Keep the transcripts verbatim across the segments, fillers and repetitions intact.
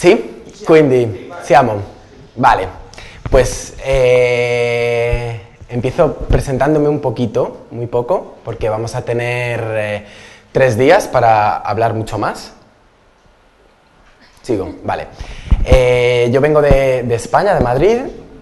Sì? Quindi siamo. Vale. Pues eh, empiezo presentándome un poquito, muy poco, porque vamos a tener eh, tres días para hablar mucho más. Sigo, vale. Eh, yo vengo de, de España, de Madrid,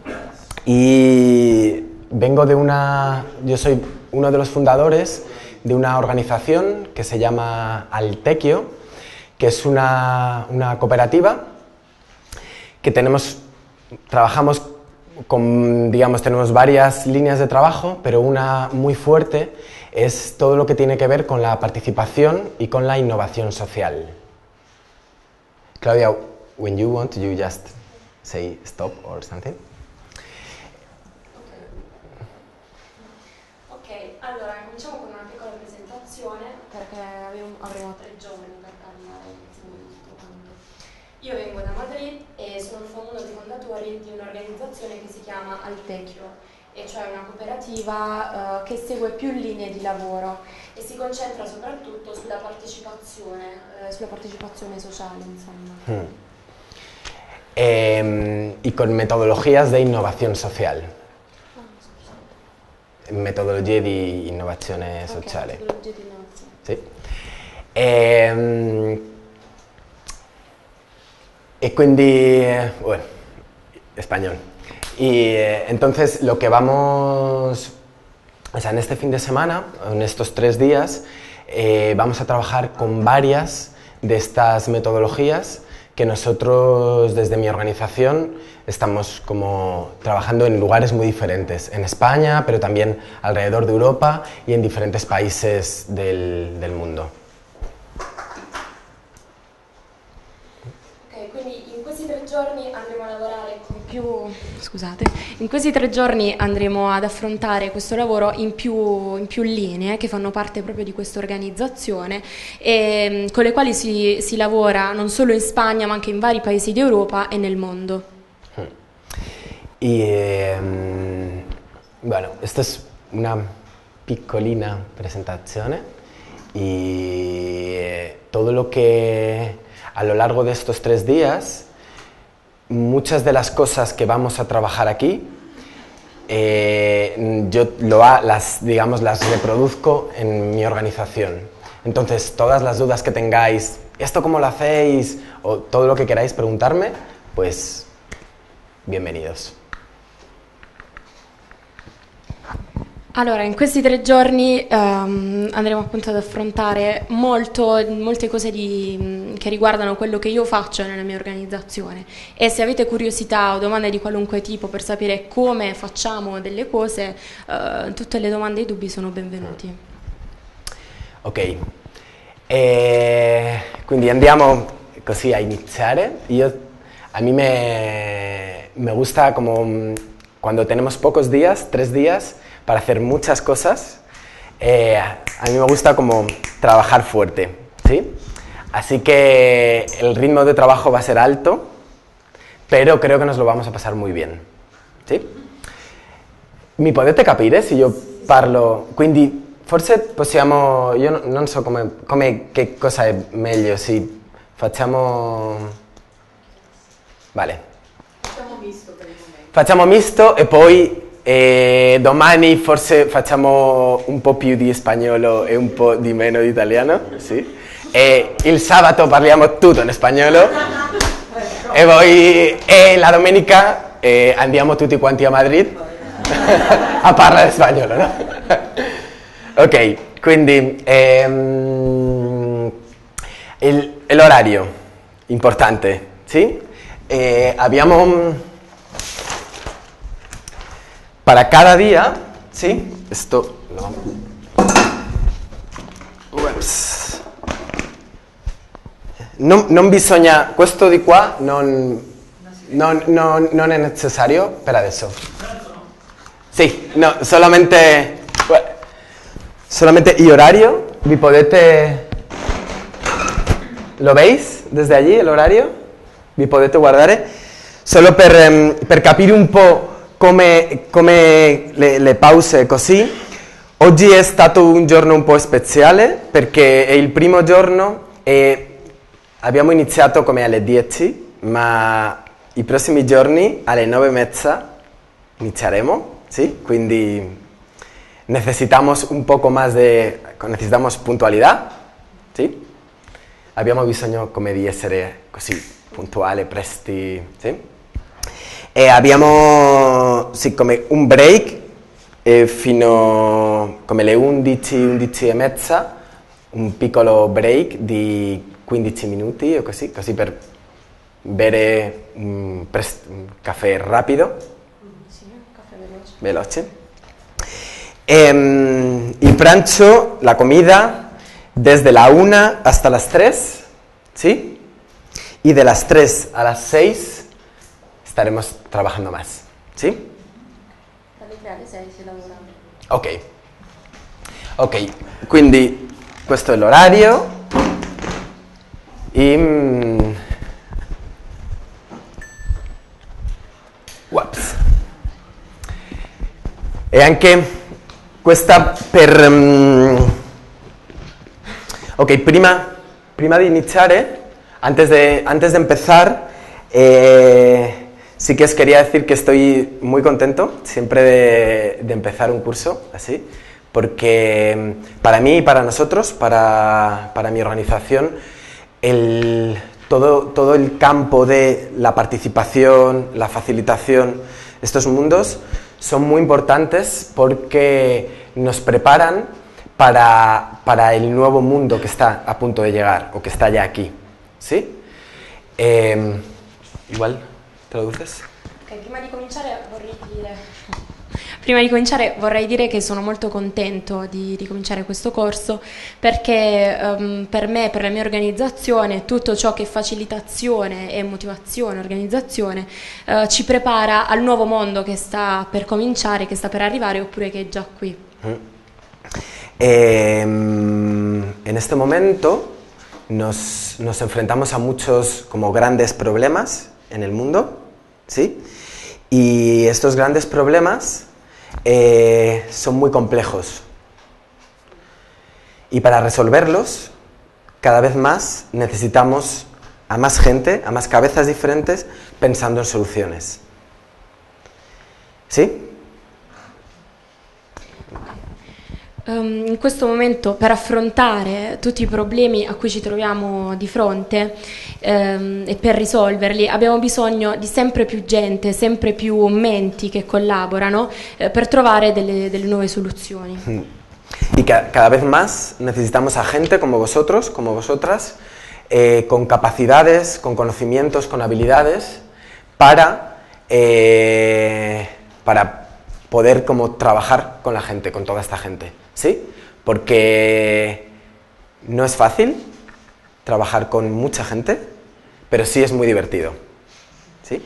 y vengo de una... Yo soy uno de los fundadores de una organización que se llama Altequio, que es una, una cooperativa que tenemos, trabajamos con, digamos, tenemos varias líneas de trabajo, pero una muy fuerte es todo lo que tiene que ver con la participación y con la innovación social. Claudia, when you want, you just say stop or something. Ok, allora cominciamo con una piccola presentazione perché avevo- avremo tre giorni per parlare insieme di tutto quanto. Io vengo da Madrid e sono uno dei fondatori di un'organizzazione che si chiama Altequio, e cioè una cooperativa eh, che segue più linee di lavoro e si concentra soprattutto sulla partecipazione, eh, sulla partecipazione sociale, insomma. Hmm. Eh, y con metodologías de innovación social. Metodologie di innovazione sociale. Ok, metodologie di innovazione. Sí. Eh, y quindi, bueno, español. Y eh, entonces lo que vamos, o sea, en este fin de semana, en estos tres días, eh, vamos a trabajar con varias de estas metodologías que nosotros desde mi organización estamos como trabajando en lugares muy diferentes, en España, pero también alrededor de Europa y en diferentes países del, del mundo. Ok, quindi in questi tre giorni andremo a lavorare con più... Scusate, in questi tre giorni andremo ad affrontare questo lavoro in più, in più linee che fanno parte proprio di questa organizzazione e con le quali si, si lavora non solo in Spagna ma anche in vari paesi d'Europa e nel mondo. Y eh, bueno, esta es una piccolina presentazione y eh, todo lo que a lo largo de estos tres días, muchas de las cosas que vamos a trabajar aquí, eh, yo lo ha, las, digamos, las reproduzco en mi organización. Entonces, todas las dudas que tengáis, ¿esto cómo lo hacéis? O todo lo que queráis preguntarme, pues bienvenidos. Allora, in questi tre giorni ehm, andremo appunto ad affrontare molto, molte cose di, che riguardano quello che io faccio nella mia organizzazione, e se avete curiosità o domande di qualunque tipo per sapere come facciamo delle cose, eh, tutte le domande e i dubbi sono benvenuti. Ok, eh, quindi andiamo così a iniziare. Io, a mí me, me gusta como cuando tenemos pocos días, tres días, para hacer muchas cosas, eh, a mí me gusta como trabajar fuerte, ¿sí? Así que el ritmo de trabajo va a ser alto, pero creo che nos lo vamos a pasar muy bien, ¿sí? Mi potete capire se io parlo, quindi forse possiamo, io non so come, come che cosa è meglio, se facciamo, vale, Facciamo misto per il momento. Facciamo misto e poi eh, domani forse facciamo un po' più di spagnolo e un po' di meno di italiano, sì? E il sabato parliamo tutto in spagnolo e poi e la domenica eh, andiamo tutti quanti a Madrid a parlare spagnolo, no? Ok, quindi ehm, il, l'orario, importante, sì? Eh, abbiamo... Para cada día, ¿sí? Esto lo Ups. Non, non bisogna, questo di qua non, non, non, non è necessario per adesso. Sì, no, solamente, solamente el horario, vi potete, ¿lo veis desde allí el horario? Vi potete guardare? Solo per, um, per capire un po' come, come le, le pause così. Oggi è stato un giorno un po' speciale perché è il primo giorno e abbiamo iniziato come alle dieci ma i prossimi giorni alle nove e mezza inizieremo, ¿sí? Quindi necesitamos un poco más de, necesitamos puntualità, ¿sí? Abbiamo bisogno come di essere così puntuali, presti, ¿sí? E abbiamo sì, come un break eh, fino come le undici, undici e mezza, un piccolo break di quindici minuti o così, così per bere un, pres- un caffè rapido, Sì, un caffè veloce. veloce. E, il pranzo, la comida, desde la una hasta las tres, ¿sí? Y de las tres a las seis estaremos trabajando más, ¿sí? Dalle tre alle sei si lavora. Ok, ok, quindi questo è l'orario e mm, ups. E anche questa per mm, ok, prima, prima di iniziare, antes de, antes de empezar, eh, sí que os quería decir que estoy muy contento siempre de, de empezar un curso así, porque para mí y para nosotros, para, para mi organización, el, todo, todo el campo de la participación, la facilitación, estos mundos son muy importantes porque nos preparan para, para el nuevo mundo que está a punto de llegar o que está ya aquí, ¿sí? Eh, igual, traduces? Ok, prima di cominciare vorrei dire... Prima di cominciare vorrei dire che sono molto contento di, di cominciare questo corso perché um, per me, per la mia organizzazione, tutto ciò che è facilitazione e motivazione, organizzazione, uh, ci prepara al nuovo mondo che sta per cominciare, che sta per arrivare oppure che è già qui. Mm. Eh, en este momento nos, nos enfrentamos a muchos como grandes problemas en el mundo, ¿sí? Y estos grandes problemas eh, son muy complejos. Y para resolverlos, cada vez más necesitamos a más gente, a más cabezas diferentes, pensando en soluciones. ¿Sí? Um, in questo momento, per affrontare tutti i problemi a cui ci troviamo di fronte um, e per risolverli, abbiamo bisogno di sempre più gente, sempre più menti che collaborano eh, per trovare delle, delle nuove soluzioni. Mm. Y ca cada vez más necesitamos a gente como vosotros, como vosotras, eh, con capacidades, con conocimientos, con habilidades para, eh, para poder como trabajar con la gente, con toda esta gente, ¿sí? Porque no es fácil trabajar con mucha gente, pero sí es muy divertido, ¿sí?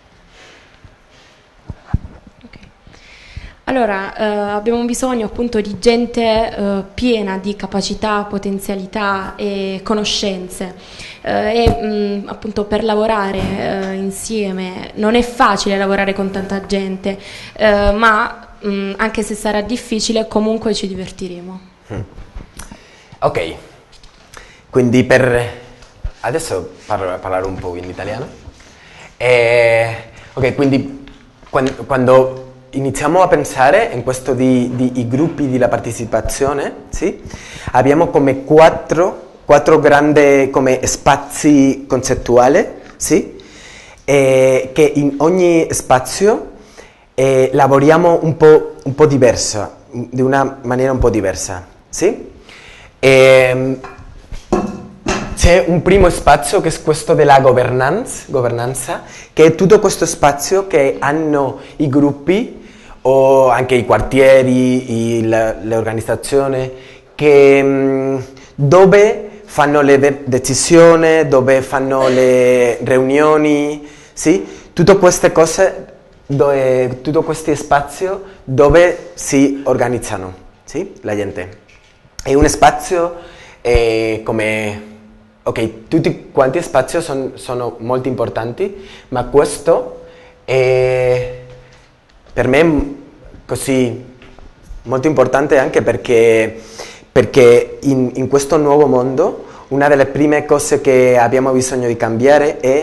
Allora, eh, abbiamo bisogno appunto di gente eh, piena di capacità, potenzialità e conoscenze eh, e mh, appunto per lavorare eh, insieme non è facile lavorare con tanta gente, eh, ma mh, anche se sarà difficile comunque ci divertiremo. Mm. Ok, quindi per... adesso parlo, parlare un po' in italiano. Eh, ok, quindi quando... quando iniziamo a pensare in questo di, di i gruppi di la partecipazione, sì? Abbiamo come quattro, quattro grandi come spazi concettuali, sì? E che in ogni spazio eh, lavoriamo un po', un po' diversa, di una maniera un po' diversa, sì? E, c'è un primo spazio che è questo della governance, governanza, che è tutto questo spazio che hanno i gruppi o anche i quartieri, il, le organizzazioni, che, mh, dove fanno le de- decisioni, dove fanno le riunioni, sì? Tutte queste cose, dove, tutti questi spazi dove si organizzano, sì? La gente. È un spazio eh, come... ok, tutti quanti spazi son, sono molto importanti, ma questo è per me così molto importante anche perché, perché in, in questo nuovo mondo una delle prime cose che abbiamo bisogno di cambiare è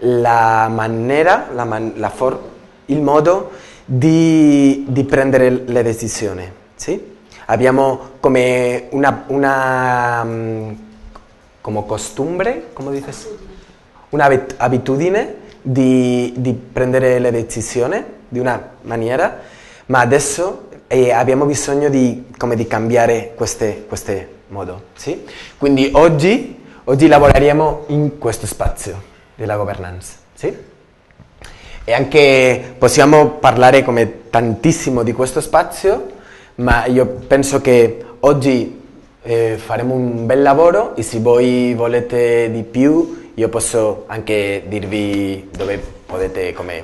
la maniera, la man, la for, il modo di, di prendere le decisioni, sì? Abbiamo come una, una um, come costumbre, come dices? Una abitudine di, di prendere le decisioni di una maniera, ma adesso eh, abbiamo bisogno di, come di cambiare queste, queste modo, sì? Quindi oggi, oggi lavoreremo in questo spazio della governance, sì? E anche possiamo parlare come tantissimo di questo spazio, ma io penso che oggi eh, faremo un bel lavoro e se voi volete di più io posso anche dirvi dove potete come,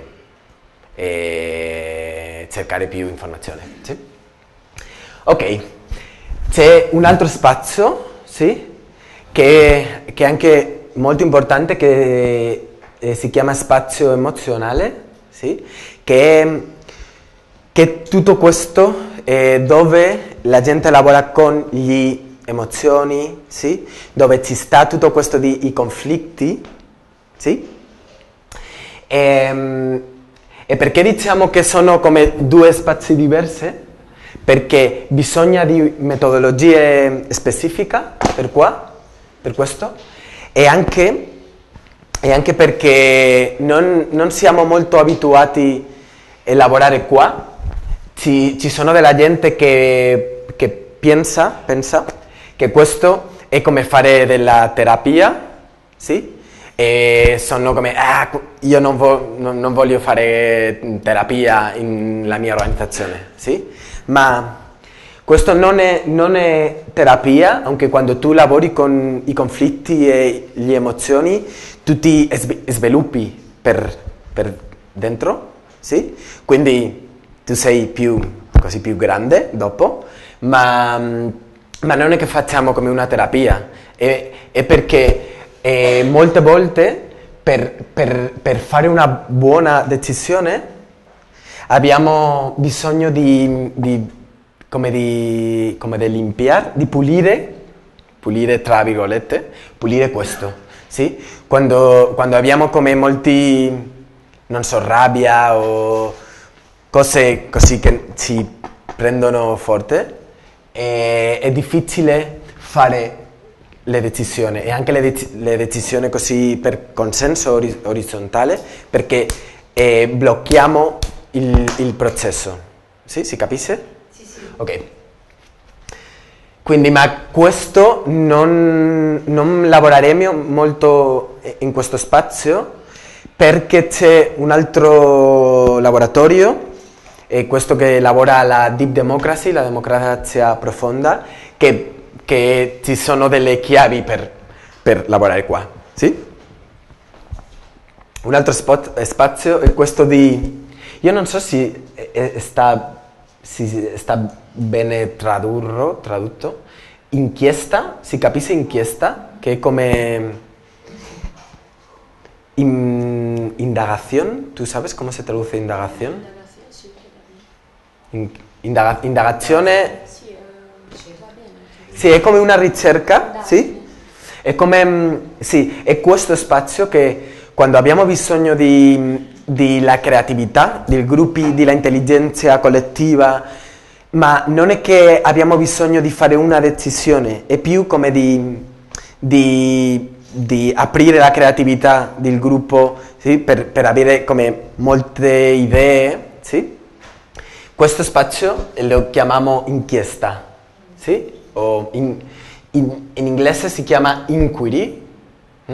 eh, cercare più informazioni, sì? Ok, c'è un altro spazio, sì? Che, che è anche molto importante, che eh, si chiama spazio emozionale, sì? Che, che tutto questo è dove la gente lavora con le emozioni, sì? Dove ci sta tutto questo di i conflitti, sì? E, e perché diciamo che sono come due spazi diversi? Perché bisogna di metodologie specifiche per qua, per questo, e anche, e anche perché non, non siamo molto abituati a lavorare qua. Ci, ci sono della gente che, che pensa, pensa che questo è come fare della terapia, sì? E sono come, ah, io non, vo, non, non voglio fare terapia nella mia organizzazione, sì? Ma questo non è, non è terapia, anche quando tu lavori con i conflitti e le emozioni, tu ti sviluppi per, per dentro, sì? Quindi tu sei più, così più grande dopo, ma, ma non è che facciamo come una terapia, è, è perché eh, molte volte per, per, per fare una buona decisione abbiamo bisogno di, di, come di, come di limpiare, di pulire, pulire tra virgolette, pulire questo, sì? Quando, quando abbiamo come molti, non so, rabbia o cose così che ci prendono forte, è, è difficile fare le decisioni, e anche le, de- le decisioni così per consenso ori- orizzontale, perché eh, blocchiamo il, il processo. Sì? Si capisce? Sì, sì. Ok. Quindi, ma questo non, non lavoreremo molto in questo spazio, perché c'è un altro laboratorio, e questo che lavora la Deep Democracy, la democrazia profonda, che, che ci sono delle chiavi per, per lavorare qua, sì? Un altro spot, spazio è questo di, io non so se sta, si sta bene tradurro, tradotto, inchiesta, si capisce inchiesta, che è come in, indagación, ¿tú sabes cómo se traduce indagación? Indaga- indagazione, Sì, eh, va bene. sì, è come una ricerca, sì? È come, sì, è questo spazio che quando abbiamo bisogno di, di la creatività, dei gruppi, della intelligenza collettiva, ma non è che abbiamo bisogno di fare una decisione, è più come di, di, di aprire la creatività del gruppo, sì? per, per avere come molte idee, sì? Questo spazio lo chiamiamo inchiesta, sì? O in, in, in inglese si chiama inquiry. Mm?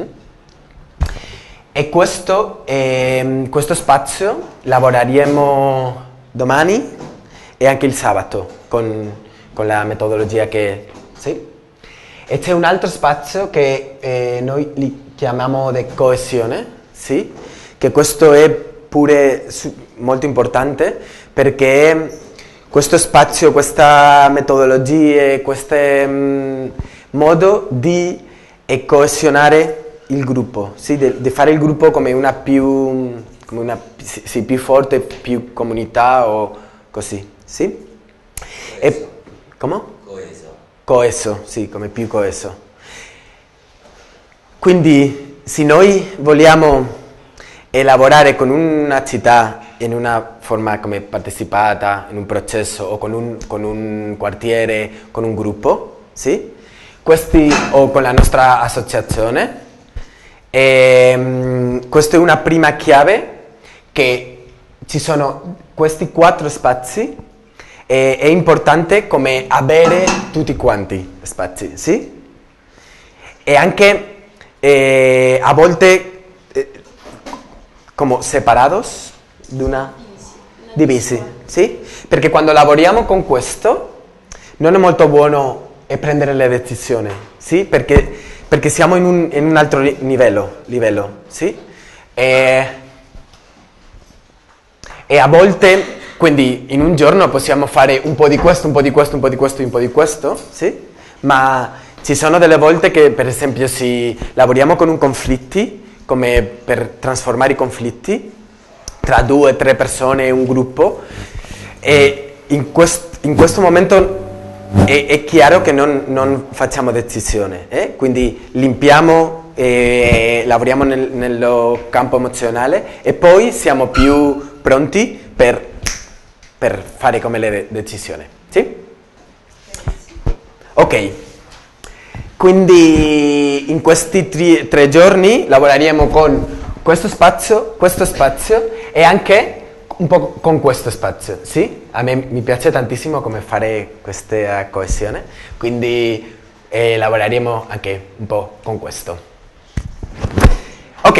E questo, eh, questo spazio lavoreremo domani e anche il sabato con, con la metodologia che... Sì? E c'è un altro spazio che eh, noi li chiamiamo di coesione, sì? Che questo è pure molto importante, perché questo spazio, questa metodologia, questo mm, modo di eh, coesionare il gruppo, sì? di, di fare il gruppo come una più, come una, sì, più forte, più comunità o così, sì? E, come? Coeso. Coeso, sì, come più coeso. Quindi, se noi vogliamo e lavorare con una città in una forma come partecipata, in un processo o con un, con un quartiere, con un gruppo, sì? Questi, o con la nostra associazione. E, um, questa è una prima chiave, che ci sono questi quattro spazi e è importante come avere tutti quanti spazi, sì? E anche eh, a volte eh, come separados di una divisi, sì? Perché quando lavoriamo con questo non è molto buono e prendere le decisioni, sì? Perché, perché siamo in un, in un altro livello, livello, sì? E, e a volte, quindi in un giorno possiamo fare un po' di questo, un po' di questo, un po' di questo, un po' di questo, sì? Ma ci sono delle volte che, per esempio, se lavoriamo con un conflitti, come per trasformare i conflitti tra due o tre persone e un gruppo, e in, quest, in questo momento è, è chiaro che non, non facciamo decisione, eh? Quindi limpiamo e lavoriamo nel, nel campo emozionale e poi siamo più pronti per, per fare come le de- decisioni, sì? Ok, quindi in questi tri, tre giorni lavoreremo con questo spazio, questo spazio e anche un po' con questo spazio, sì? A me mi piace tantissimo come fare questa coesione, quindi eh, lavoreremo anche un po' con questo. Ok,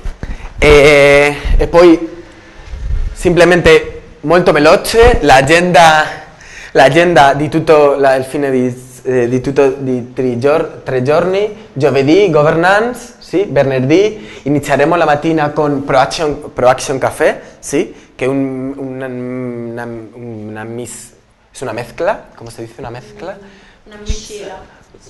e, e poi semplicemente molto veloce l'agenda, l'agenda di tutto la, il fine di, eh, di tutto di tre, gior, tre giorni. Giovedì governance, sì, venerdì inizieremo la mattina con ProAction, ProAction Café, sì, che è un, una, una, una, mis, es una mezcla, come si dice una mezcla? Una miscela.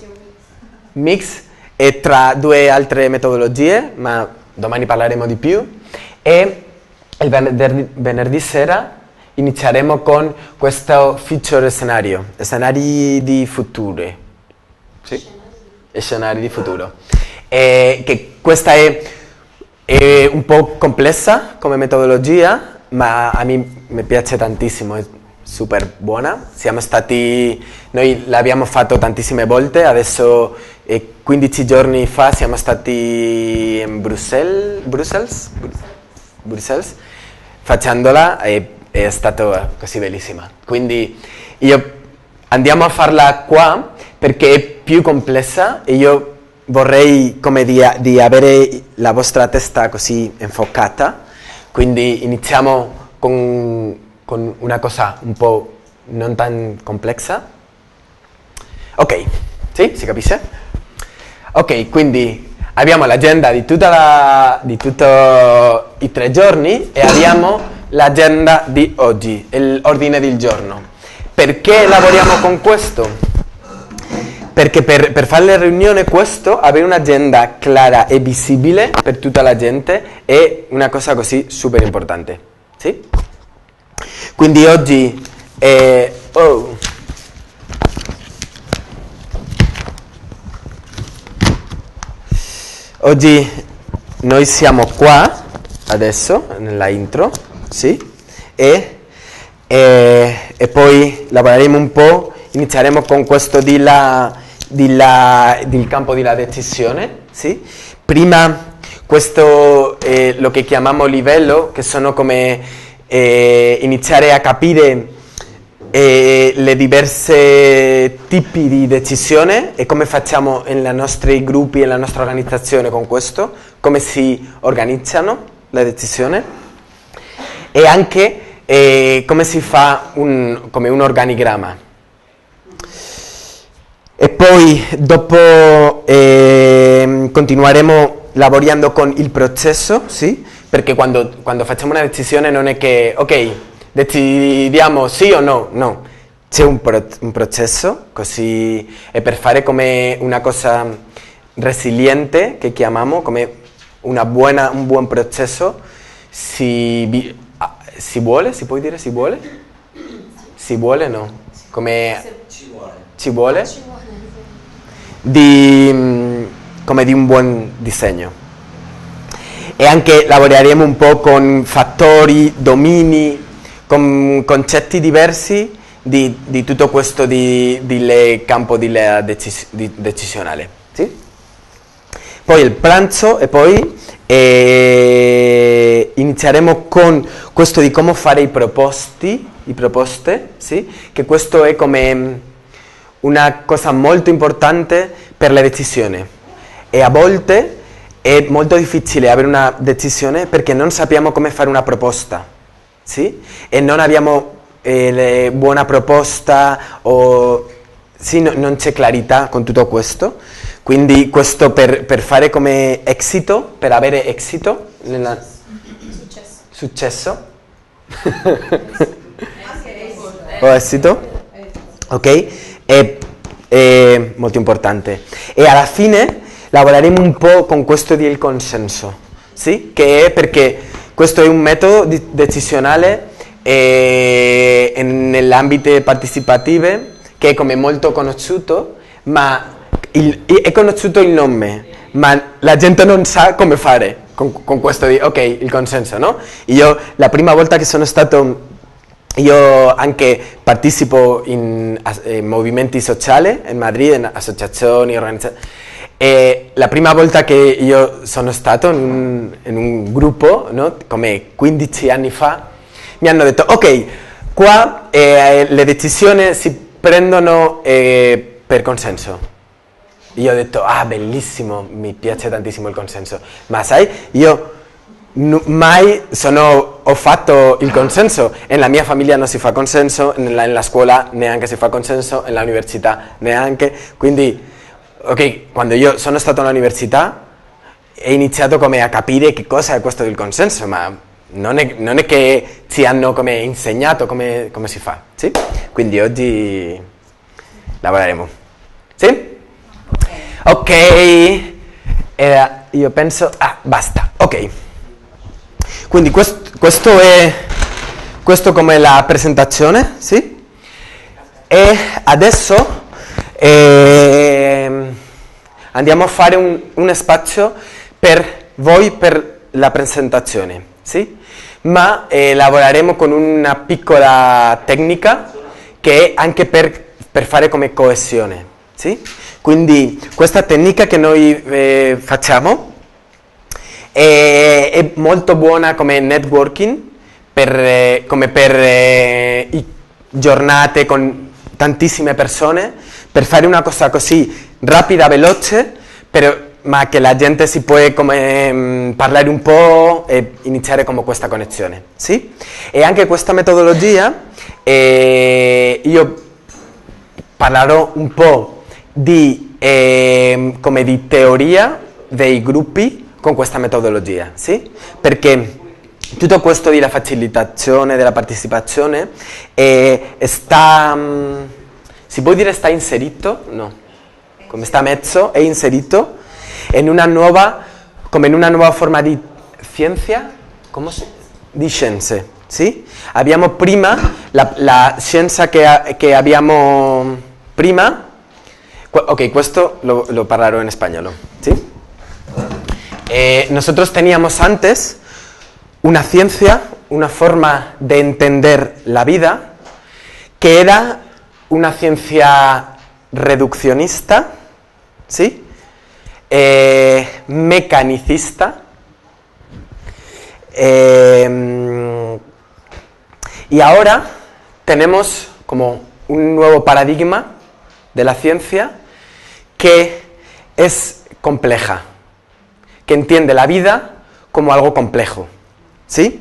Mix, e tra due altre metodologie, ma domani parleremo di più. E il venerdì, venerdì sera inizieremo con questo future scenario, scenari di futuro, sì? Scenari di futuro. E che questa è, è un po' complessa come metodologia, ma a me mi piace tantissimo, è super buona. Siamo stati, noi l'abbiamo fatto tantissime volte, adesso eh, quindici giorni fa siamo stati in Bruxelles, Brussels, Bruxelles facendola e è stata così bellissima. Quindi io andiamo a farla qua perché è più complessa e io vorrei come di, di avere la vostra testa così enfocata, quindi iniziamo con, con una cosa un po' non tan complessa. Ok, sì? Si capisce? Ok, quindi abbiamo l'agenda di tutta la, di tutti i tre giorni e abbiamo l'agenda di oggi, l'ordine del giorno. Perché lavoriamo con questo? Perché per, per fare le riunioni questo, avere un'agenda clara e visibile per tutta la gente è una cosa così super importante, sì? Quindi oggi eh, oh. Oggi noi siamo qua adesso nella intro, sì? E, e, e poi lavoreremo un po', inizieremo con questo di la Di la, del campo della decisione, sì? Prima questo è lo che chiamiamo livello, che sono come eh, iniziare a capire eh, le diverse tipi di decisione e come facciamo nei nostri gruppi e nella nostra organizzazione con questo, come si organizzano le decisioni e anche eh, come si fa un, come un organigramma. E poi dopo eh, continueremo lavorando con il processo, sì? Perché quando, quando facciamo una decisione non è che, ok, decidiamo sì o no, no. C'è un, pro, un processo, così, e per fare come una cosa resiliente, che chiamiamo, come una buona, un buon processo, si, si vuole, si può dire si vuole? Si vuole, no? Come ci vuole. Ci vuole? Ci vuole. Di, come di un buon disegno. e anche lavoreremo un po' con fattori, domini, con concetti diversi di, di tutto questo di, di le campo di le decis, di decisionale. Sì? Poi il pranzo e poi eh, inizieremo con questo di come fare i proposti, i proposte, sì? Che questo è come una cosa molto importante per le decisioni e a volte è molto difficile avere una decisione perché non sappiamo come fare una proposta, sì? E non abbiamo eh, buona proposta o sì, no, non c'è clarità con tutto questo, quindi questo per, per fare come esito, per avere esito, nella... Successo. Successo? O esito? Ok? È, è molto importante. E alla fine lavoreremo un po' con questo del consenso, sì? Che è perché questo è un metodo di decisionale eh, nell'ambito partecipativo che è come molto conosciuto, ma il, è conosciuto il nome, ma la gente non sa come fare con, con questo di, ok, il consenso, no? Io la prima volta che sono stato, io anche partecipo in, in movimenti sociali in Madrid, in associazioni, organizzazioni, e la prima volta che io sono stato in un, in un gruppo, no? Come quindici anni fa, mi hanno detto, ok, qua eh, le decisioni si prendono eh, per consenso. Io ho detto, ah, bellissimo, mi piace tantissimo il consenso, ma sai, io n- mai sono, ho fatto il consenso, nella mia famiglia non si fa consenso, nella, nella scuola neanche si fa consenso, nell'università neanche, quindi, ok, quando io sono stato all'università ho iniziato come a capire che cosa è questo del consenso, ma non è, non è che ci hanno come insegnato come, come si fa, sì? Quindi oggi lavoreremo, sì? Ok, era, io penso, ah, basta, ok. Quindi questo, questo è, questo come la presentazione, sì? E adesso eh, andiamo a fare un, un spazio per voi per la presentazione, sì? Ma eh, lavoreremo con una piccola tecnica che è anche per, per fare come coesione, sì? Quindi questa tecnica che noi eh, facciamo è, è molto buona come networking, per, eh, come per eh, i giornate con tantissime persone, per fare una cosa così rapida, veloce, per, ma che la gente si può come mh, parlare un po' e iniziare come questa connessione, sì? E anche questa metodologia eh, io parlerò un po' di, eh, come di teoria dei gruppi con questa metodologia, sì? Perché tutto questo della facilitazione, della partecipazione eh, sta, mh, si può dire sta inserito? No, come sta mezzo, è inserito in una nuova, come in una nuova forma di scienza, come si, di scienze, sì? Abbiamo prima la, la scienza che, che abbiamo prima, ok, questo lo, lo parlerò in spagnolo, ¿sí? Eh, nosotros teníamos antes una ciencia, una forma de entender la vida, que era una ciencia reduccionista, ¿sí? Eh, mecanicista, eh, y ahora tenemos como un nuevo paradigma de la ciencia que es compleja, que entiende la vida como algo complejo, ¿sí?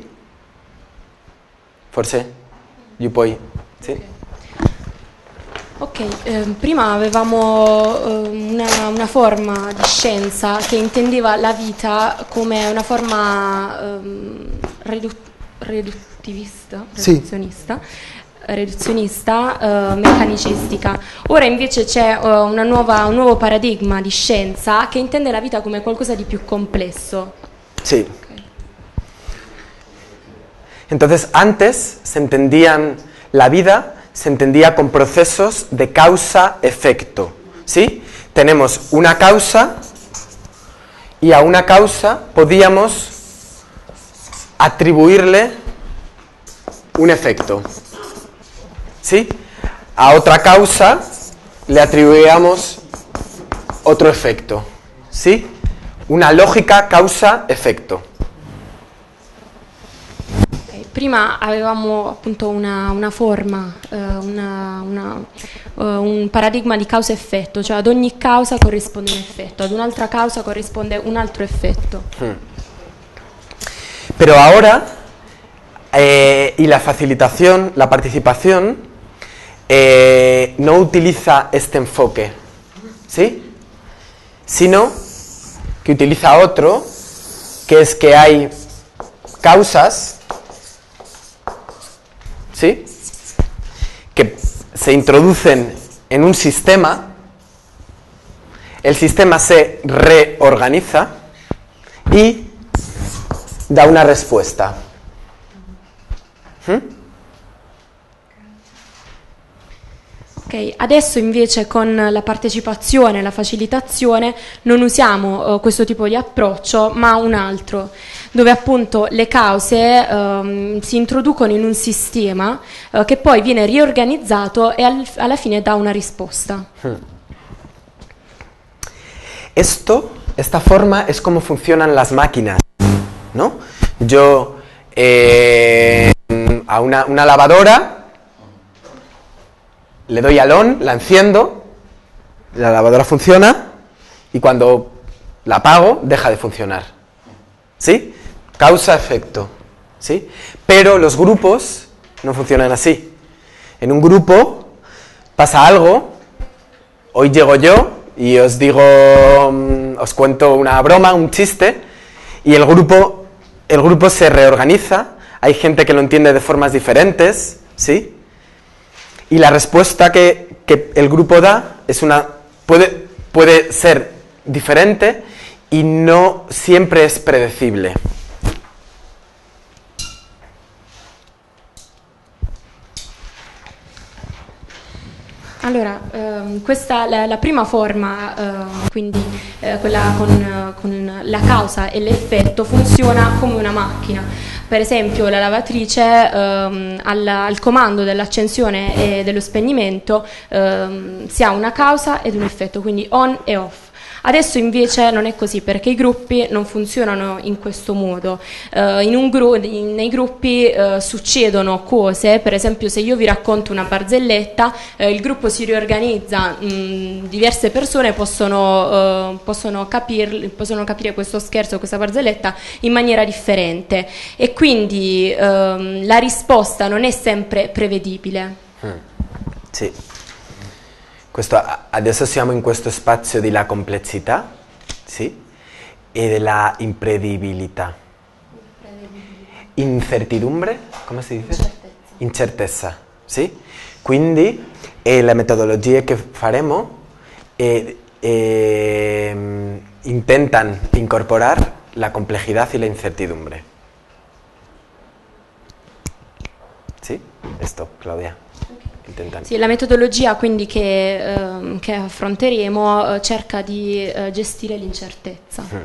Forse, you puoi, sì? Ok, eh, prima avevamo eh, una, una forma di scienza che intendeva la vita come una forma ehm, ridu- riduttivista, Sì. reduzionista, reduzionista eh, meccanicistica. Ora invece c'è eh, una nuova, un nuovo paradigma di scienza che intende la vita come qualcosa di più complesso. Sí. Okay. Entonces, antes se entendían la vida, se entendía con procesos de causa-efecto, ¿sí? Tenemos una causa y a una causa podíamos atribuirle un efecto. ¿Sí? A otra causa le atribuíamos otro efecto. ¿Sí? Una lógica causa-effetto. Prima avevamo appunto una, una forma, eh, una, una, uh, un paradigma di causa-effetto, cioè ad ogni causa corrisponde un effetto, ad un'altra causa corrisponde un altro effetto. Hmm. Pero ahora, eh, y la facilitación, la participación, eh, no utiliza este enfoque, ¿sí? Sino que utiliza otro, que es que hay causas, ¿sí?, que se introducen en un sistema, el sistema se reorganiza y da una risposta. ¿Mm? Ok, adesso invece con la partecipazione, la facilitazione, non usiamo uh, questo tipo di approccio, ma un altro, dove appunto le cause um, si introducono in un sistema uh, che poi viene riorganizzato e al, alla fine dà una risposta. Hmm. Esto, esta forma es como funcionan las máquinas, ¿no? Yo eh, a una, una lavadora le doy al on, la enciendo, la lavadora funciona y cuando la apago deja de funcionar. ¿Sí? Causa-efecto. ¿Sí? Pero los grupos no funcionan así. En un grupo pasa algo, hoy llego yo y os digo, os cuento una broma, un chiste, y el grupo, el grupo se reorganiza, hay gente que lo entiende de formas diferentes, ¿sí? Y la respuesta que, que el grupo da es una, puede, puede ser diferente y no siempre es predecible. Allora, ehm, questa la, la prima forma, eh, quindi eh, quella con, eh, con la causa e l'effetto, funziona come una macchina. Per esempio la lavatrice ehm, al, al comando dell'accensione e dello spegnimento ehm, si ha una causa ed un effetto, quindi on e off. Adesso invece non è così, perché i gruppi non funzionano in questo modo. Uh, in un gru- in, nei gruppi uh, succedono cose, per esempio se io vi racconto una barzelletta, uh, il gruppo si riorganizza, mh, diverse persone possono, uh, possono, capir- possono capire questo scherzo, questa barzelletta in maniera differente e quindi uh, la risposta non è sempre prevedibile. Mm. Sì. Questo, adesso siamo in questo spazio della complessità, sì, e della imprevedibilità. Incertidumbre, come si dice? Incertezza. Incertezza, sì. Quindi eh, le metodologie che faremo eh, eh, intentan incorporar la complejidad y la incertidumbre. ¿Sí? Esto, Claudia. Sì, la metodologia quindi che, eh, che affronteremo eh, cerca di eh, gestire l'incertezza. Mm.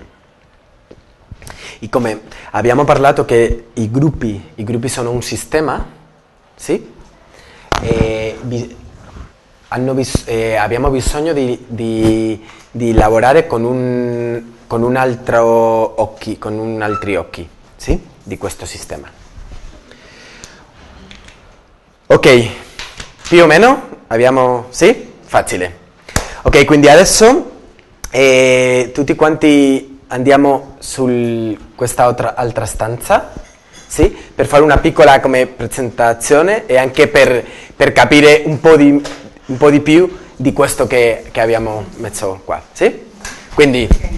E come abbiamo parlato che i gruppi, i gruppi sono un sistema, sì? E bi- hanno bis- eh, abbiamo bisogno di, di, di lavorare con un, con un altro occhi, con un altri occhi, sì? Di questo sistema. Ok. Più o meno? Abbiamo... sì? Facile. Ok, quindi adesso eh, tutti quanti andiamo su questa altra, altra stanza, sì? Per fare una piccola come presentazione e anche per, per capire un po' di, un po' di più di questo che, che abbiamo messo qua, sì? Quindi...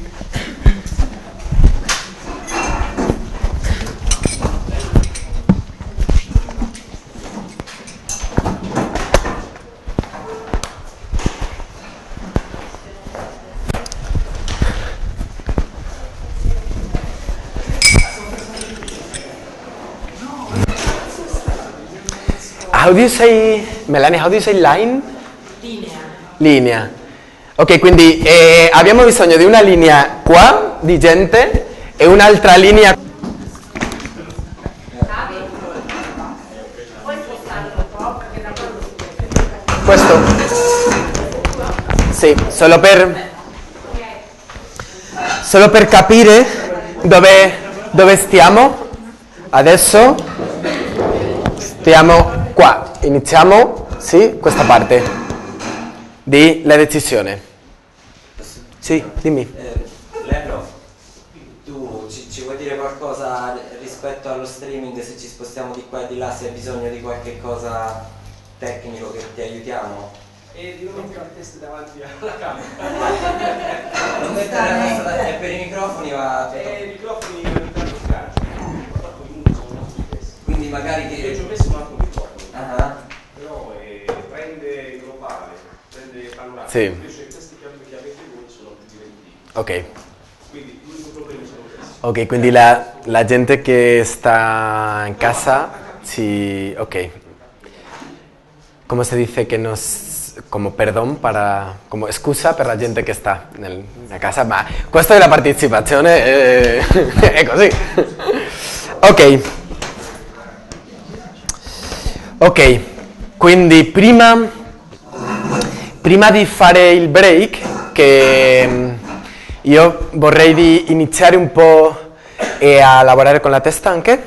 How do you say, Melanie, how do you say line? Linea. Linea. Ok, quindi eh, abbiamo bisogno di una linea qua di gente e un'altra linea questo. Sì, solo per, solo per capire dove, dove stiamo. Adesso stiamo qua. Iniziamo, sì, questa parte di la decisione. Sì, dimmi. Eh, Lello, tu ci, ci vuoi dire qualcosa rispetto allo streaming, se ci spostiamo di qua e di là, se hai bisogno di qualche cosa tecnico che ti aiutiamo? E di non mettere la testa davanti alla camera. Non mettere la testa davanti, e per i microfoni va... E i microfoni ogni tanto scarsi, purtroppo i numeri sono nostri stessi. Quindi magari che... Io ci ho messo un altro microfono, uh-huh. però eh, prende globale, prende panoramico, Sì. invece questi che che avete voi sono tutti relativi. Ok. Quindi l'unico problema sono questi. Ok, quindi la, la gente che sta in casa, sì, ok. ¿Cómo se dice que nos... como perdón para... como scusa per la gente che sta nel, nella casa? Ma questa è la partecipazione, eh, è così. Ok. Ok, quindi prima, prima di fare il break, che io vorrei di iniziare un po' e a lavorare con la testa anche.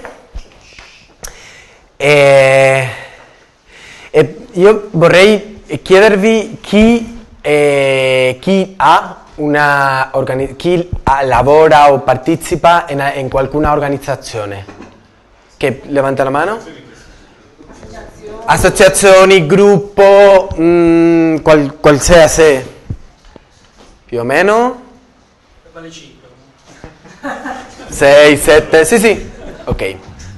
E, e io vorrei chiedervi chi, eh, chi ha una organi- chi ha, lavora o partecipa in, in qualcuna organizzazione. Che levanta la mano? Associazioni, gruppo, mh, qual, qualsiasi, più o meno? Vale cinque. sei, sette, sì sì, ok.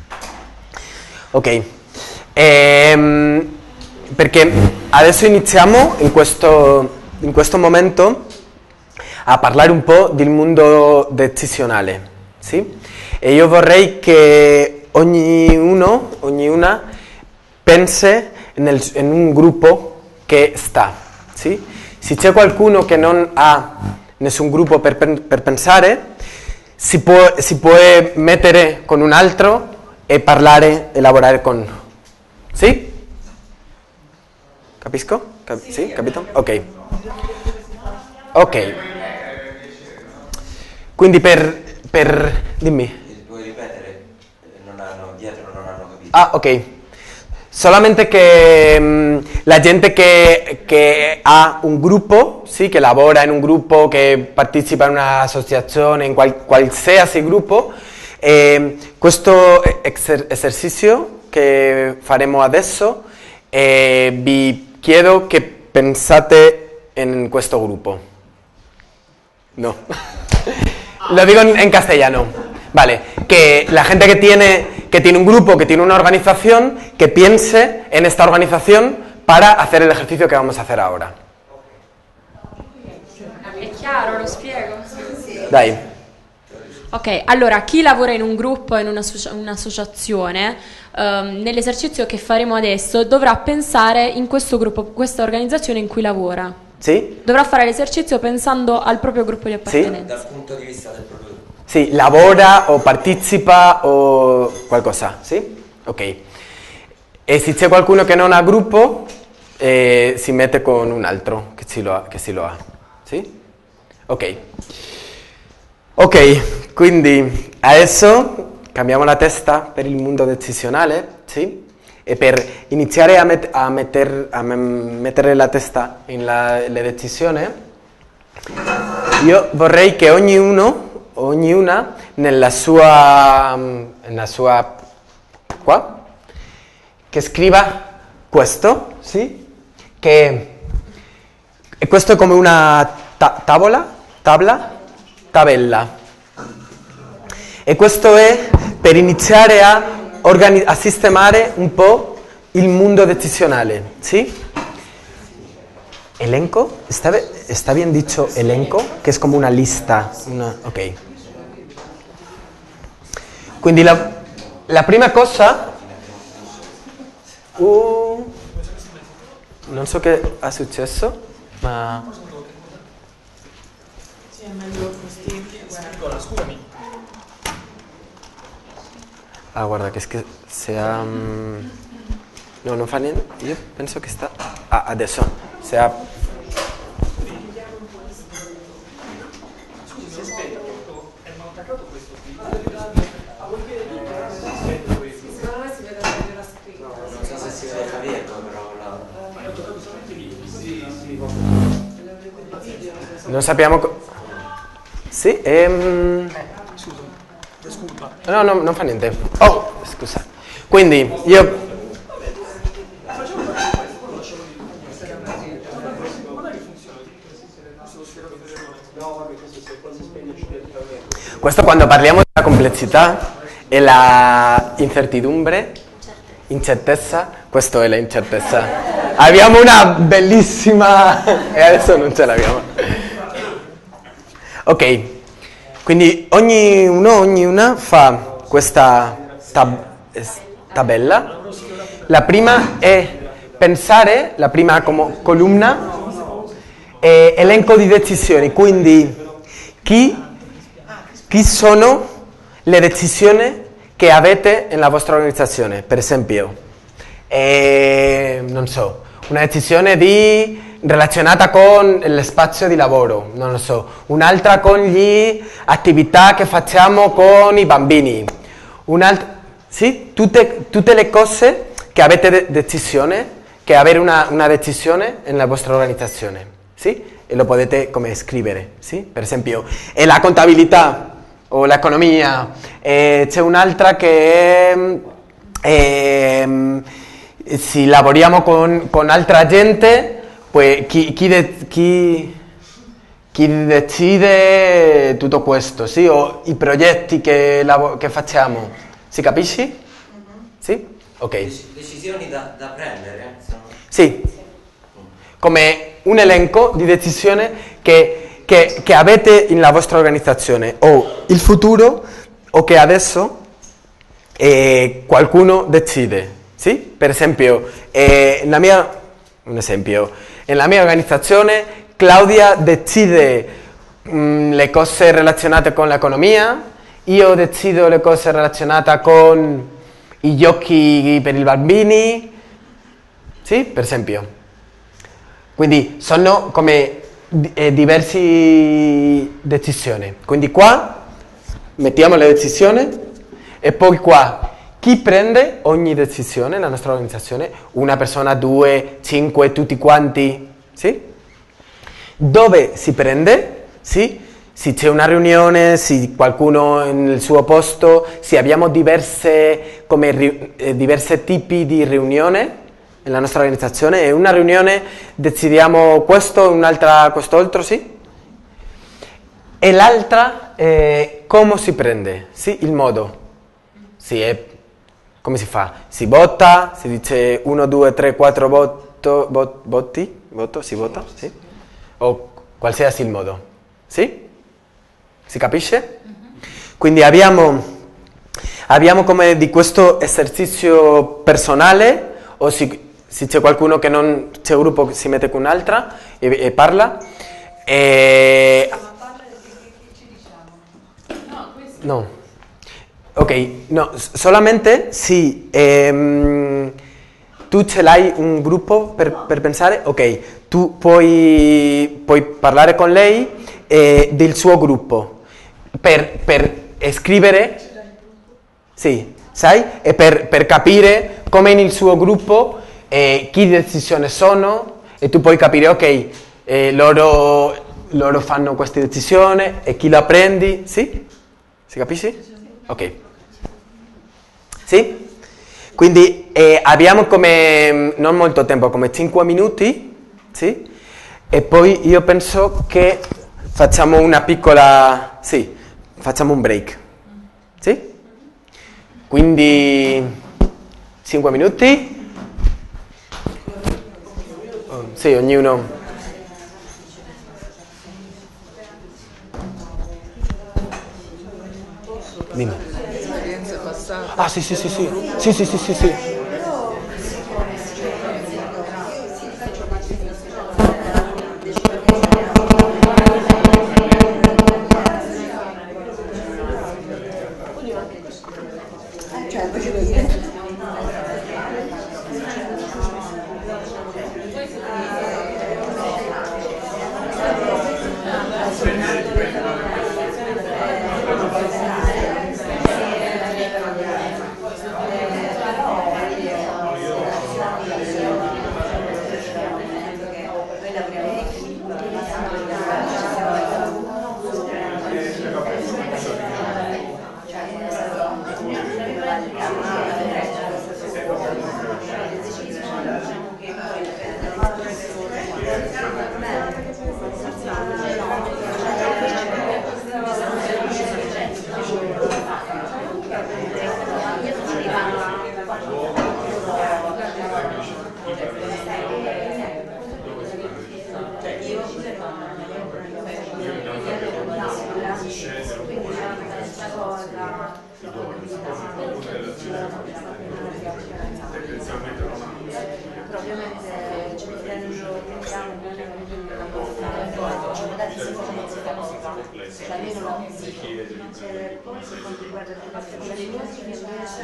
Ok, ehm, perché adesso iniziamo in questo, in questo momento a parlare un po' del mondo decisionale, sì? E io vorrei che ognuno, ognuna pensi nel, in un gruppo che sta, sì? Se c'è qualcuno che non ha nessun gruppo per, per pensare, si può, si può mettere con un altro e parlare e lavorare con... Sì? Capisco? Cap- sì? Capito? Ok. Ok. Quindi per... per... dimmi. Vuoi ripetere? Non hanno, dietro non hanno capito. Ah, ok. Solamente che mh, la gente che, che ha un gruppo, sì, che lavora in un gruppo, che partecipa in un'associazione, in qual- qualsiasi gruppo, eh, questo eser- esercizio che faremo adesso, eh, vi chiedo che pensate in questo gruppo. No. Lo digo en, en castellano. Vale, que la gente que tiene, que tiene un grupo, que tiene una organización, que piense en esta organización para hacer el ejercicio que vamos a hacer ahora. È chiaro, lo spiego? Dai. Ok, allora chi lavora in un gruppo, in un'associa- un'associazione, ehm, nell'esercizio che faremo adesso dovrà pensare in questo gruppo, questa organizzazione in cui lavora. Sì? Dovrà fare l'esercizio pensando al proprio gruppo di appartenenza. Dal punto di vista del proprio gruppo. Sì, lavora o partecipa o qualcosa, sì? Ok. E se c'è qualcuno che non ha gruppo, eh, si mette con un altro che sì lo ha, che sì lo ha. Sì? Ok. Ok, quindi adesso cambiamo la testa per il mondo decisionale, sì? E per iniziare a, met- a, metter- a m- mettere la testa in la, la decisione, io vorrei che ognuno, ognuna, nella sua, nella sua, qua, che scriva questo, sì? Che, e questo è come una ta- tavola, tabla, tabella. E questo è per iniziare a, organi- a sistemare un po' il mondo decisionale, sì? Elenco? ¿Está, ¿Está bien dicho elenco? Que es como una lista. Una, ok. Quindi la, la prima cosa... Uh, non so che è successo, ma... Sì, è meglio così. Nicola, scusami. Ah, guarda, che, che se ha... Um... No, non fa niente. Io penso che sta... Ah, adesso. Se ha... Scusi, si è spento, è attaccato questo qui. Secondo me si vede meglio la scritta. Non so se si vede la virgola, però la... Ma io ho toccato solamente lì. Sì, sì. Non sappiamo... Co- sì, ehm... Scusa, scusa. No, no, non fa niente. Oh, scusa. Quindi, io... Questo quando parliamo della complessità e la incertidumbre, incertezza, questo è la incertezza. Abbiamo una bellissima... e adesso non ce l'abbiamo. Ok, quindi ognuno, ognuna fa questa tab- tabella. La prima è pensare, la prima come columna, è elenco di decisioni, quindi chi... Chi sono le decisioni che avete nella vostra organizzazione? Per esempio, eh, non so, una decisione di, relazionata con lo spazio di lavoro, non lo so, un'altra con le attività che facciamo con i bambini, un'altra, sì, tutte, tutte le cose che avete de- decisione, che avere una, una decisione nella vostra organizzazione, sì? E lo potete come scrivere, sì? Per esempio, e la contabilità o l'economia, e c'è un'altra che è, è, se lavoriamo con, con altra gente, poi chi, chi, de, chi, chi decide tutto questo, sì? O i progetti che, lav- che facciamo, si capisci? Mm-hmm. Sì? Ok. Dec- decisioni da, da prendere? Sono... Sì, come un elenco di decisioni che... Che, che avete nella vostra organizzazione, o il futuro, o che adesso eh, qualcuno decide, sì? Per esempio, eh, la mia, un esempio, nella mia organizzazione Claudia decide mh, le cose relazionate con l'economia, io decido le cose relazionate con i giochi per i bambini, sì? Per esempio. Quindi sono come... Eh, diverse decisioni, quindi qua mettiamo le decisioni e poi qua chi prende ogni decisione nella nostra organizzazione, una persona, due, cinque, tutti quanti, sì? Dove si prende, sì? Se c'è una riunione, se qualcuno nel suo posto, se abbiamo diverse, come, eh, diversi tipi di riunione nella nostra organizzazione, e una riunione decidiamo questo, un'altra quest'altro, sì? E l'altra eh, come si prende, sì? Il modo, sì, è, come si fa? Si vota, si dice uno, due, tre, quattro voto, vot, voti, voto, si vota, sì? O qualsiasi il modo, sì? Si capisce? Quindi abbiamo, abbiamo come di questo esercizio personale, o si... Se c'è qualcuno che non c'è un gruppo che si mette con un'altra e, e parla. E... Ma parla di che ci diciamo? No, questo. No. Ok, no, solamente se ehm, tu ce l'hai un gruppo per, per pensare, ok, tu puoi, puoi parlare con lei eh, del suo gruppo per, per scrivere, sì, sai, e per, per capire come nel suo gruppo e chi decisioni sono, e tu puoi capire, ok, eh, loro, loro fanno queste decisioni e chi la prendi, sì? Si capisce? Ok. Sì? Quindi eh, abbiamo come, non molto tempo, come cinque minuti, sì? E poi io penso che facciamo una piccola, sì, facciamo un break, sì? Quindi cinque minuti. Sì, ognuno. Dimmi. Esperienze passate. Ah, sì, sì, sì, sì. Sì, sì, sì, sì, sì. tendenzialmente non hanno però ovviamente ci prendo prendiamo non è un adesso si fa questa cosa cioè almeno la musica poi per quanto riguarda le parti di musica invece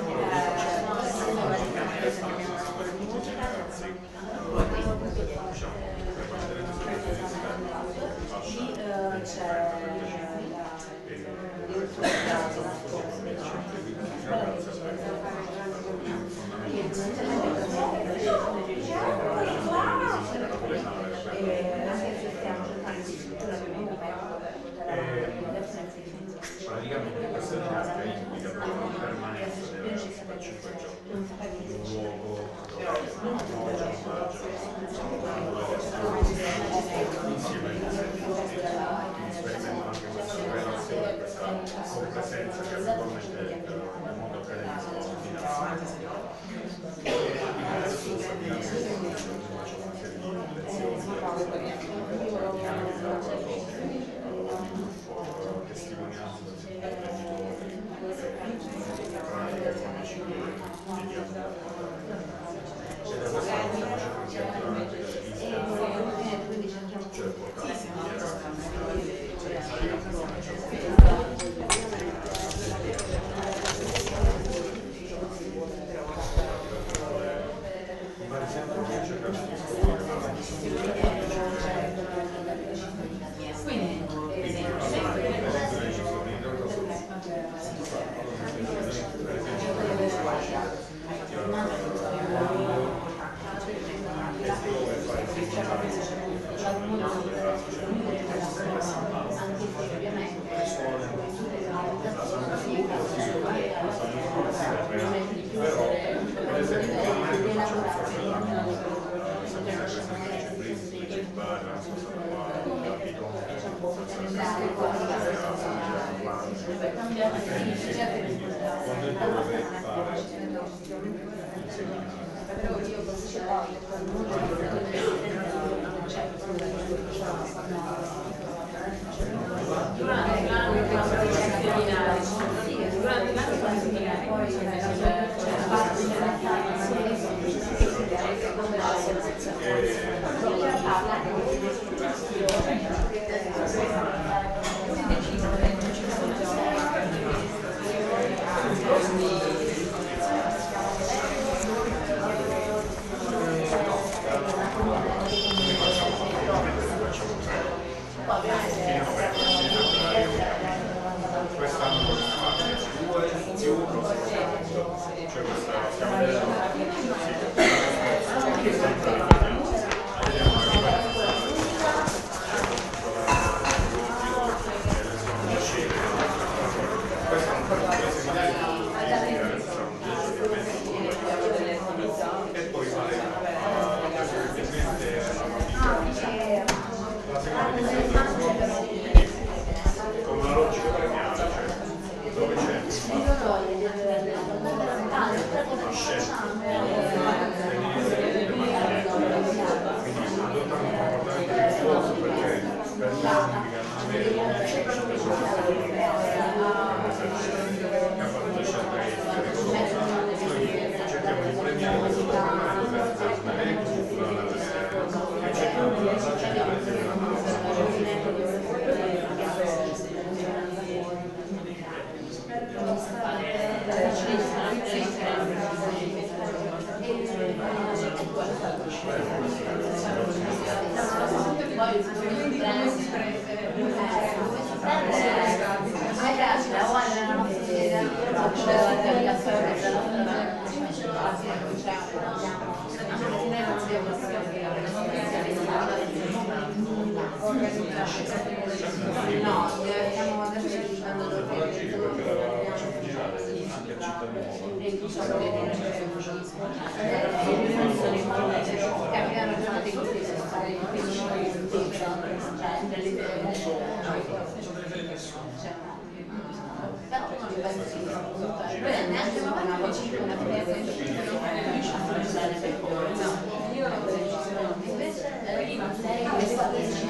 praticamente questa dinamica implica proprio la permanenza della per cinque giorni un luogo insieme ai presenti quindi sperimento anche questa relazione, questa compresenza che attualmente nel mondo accademico invece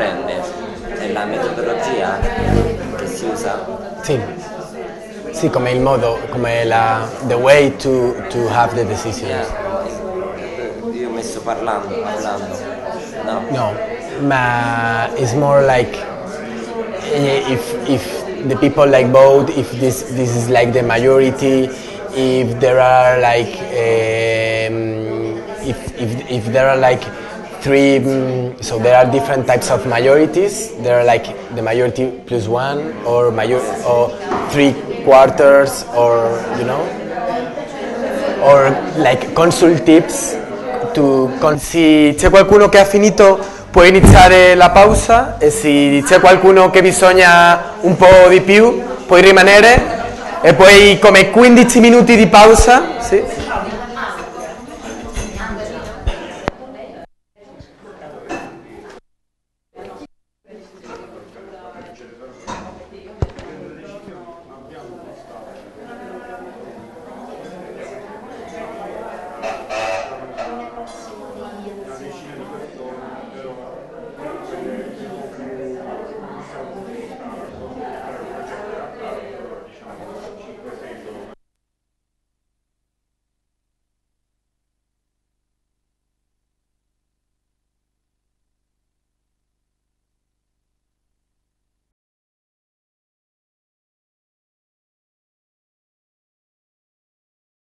prende, è la metodologia che si usa? Sì, sì, come il modo, come la the way to, to have the decisions. Yeah. Io ho messo parlando, parlando, no? No, ma it's more like if if the people like vote, if this this is like the majority, if there are like um, if if if there are like three, um, so there are different types of majorities. There are like the majority plus one, or major or three quarters, or you know, or like consultives to con- se c'è qualcuno che ha finito può iniziare la pausa, e se c'è qualcuno che bisogna un po' di più puoi rimanere, e poi come quindici minuti di pausa, sì?